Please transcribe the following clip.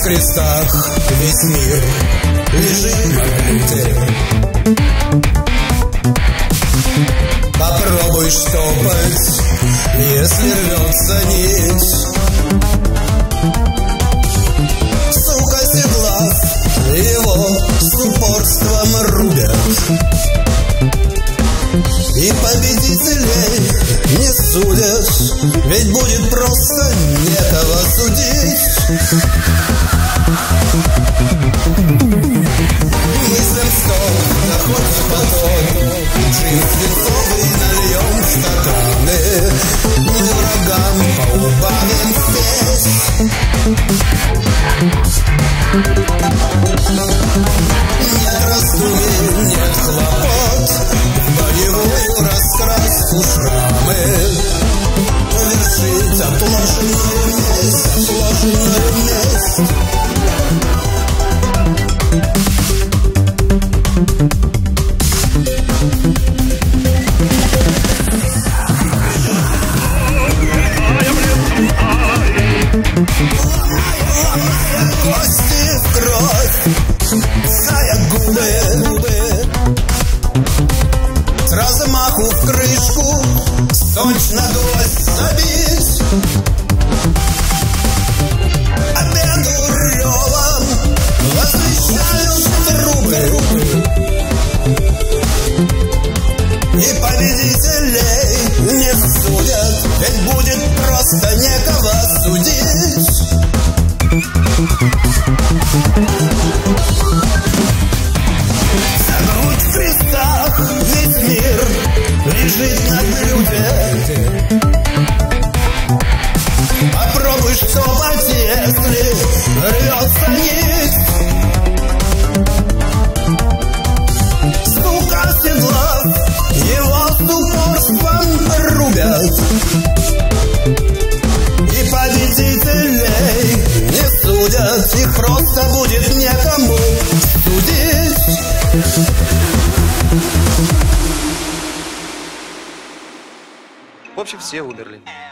крестах весь мир лежит на плите. Попробуй штопать, если рвется нить. Сука седлав, его с упорством рубят. И победителей не судят, ведь будет просто некого судить. Мыслям стоп, находится поток, джин свинцовый нальем в стаканы. Мы врагам поубавим спесь. Нет раздумий, нет хлопот, в боевую раскраску шрамы. Завершить отложенную месть, отложенную месть. Кости в кровь, сая губы, с размаху в крышку, точно гвоздь забить. Обеду ревом возвещают трубы, и победителей не судят, ведь будет просто некого судить. Загнуть в крестах весь мир лежит на блюде. Попробуй штопать, если рвется нить. Сука седлав, его с упорством рубят. И победителей не судят, их просто будет некому судить. В общем, все умерли.